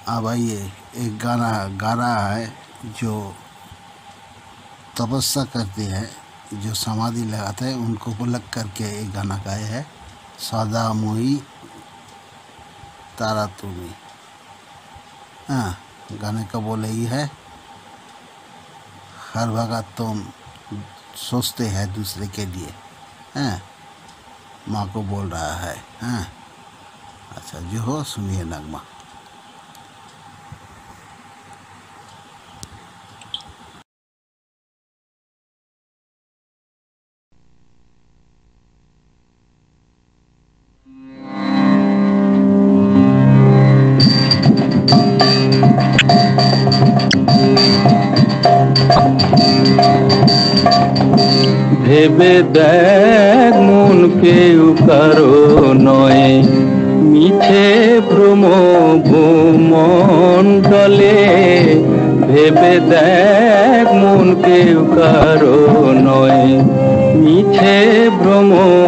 अब आइए एक गाना गा रहा है जो तपस्या करते हैं, जो समाधि लगाते हैं, उनको बुलक करके एक गाना गाया है, सदा मोही तारा तुम्हें। हाँ, गाने का बोल यही है, हर वक्त तुम सोचते हैं दूसरे के लिए। हाँ, माँ को बोल रहा है। हाँ, अच्छा, जो हो सुनिए नगमा। ভেবে দেখ মন কেউ কারো নয়, মিছে ভ্রম ভূমণ্ডলে। ভেবে দেখ মন কেউ কারো নয়, মিছে ভ্রম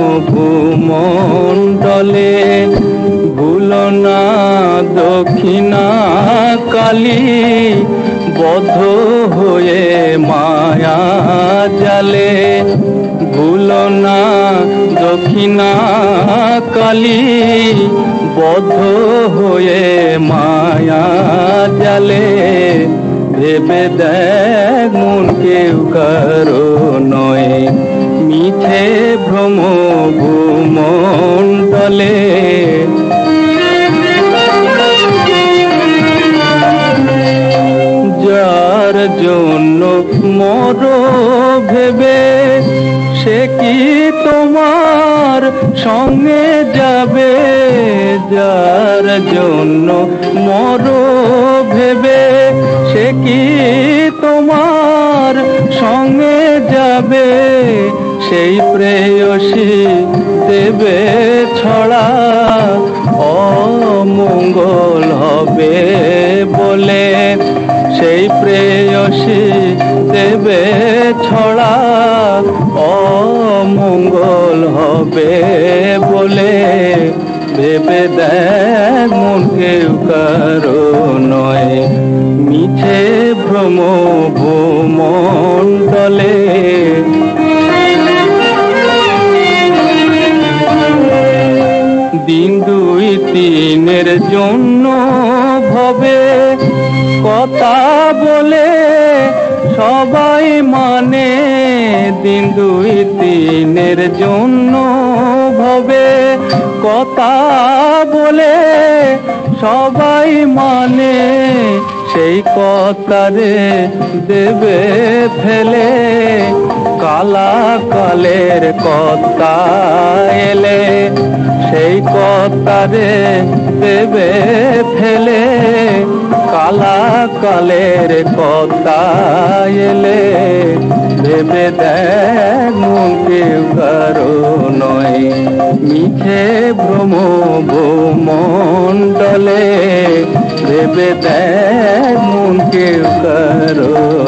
ভূমণ্ডলে। ভুলো না দক্ষিণা কালী, বদ্ধ হয়ে মায়া জালে। ভুলো না দক্ষিণা কালী, বদ্ধ হয়ে মায়া জালে। ভেবে দেখ মন কেউ কারো নয়, মিছে ভ্রম ভূমণ্ডলে। যার জন্য মর ভেবে, সে কি তোমার সঙ্গে যাবে? যার জন্য মর ভেবে, সে কি তোমার সঙ্গে যাবে? সেই প্রেয়সী দেবে ছড়া, অমঙ্গল হবে বলে। সেই প্রেয়সী দেবে ছড়া, অমঙ্গল হবে বলে। ভেবে দেখ মন কেউ কারো নয়, মিছে ভ্রম ভূমণ্ডলে। দিন দুই তিনের জন্য ভবে কথা বলে সবাই মানে। দিন দুই তিনের জন্য ভবে কথা বলে সবাই মানে। সেই কথারে দেবে ফেলে, কালা কালের কথা এলে। সেই কথারে দেবে ফেলে, কালা কালের কথা এলে। ভেবে দেখ মন কেউ কারো নয়, মিছে ভ্রম ভূমণ্ডলে। ভেবে দেখ মন কেউ কারো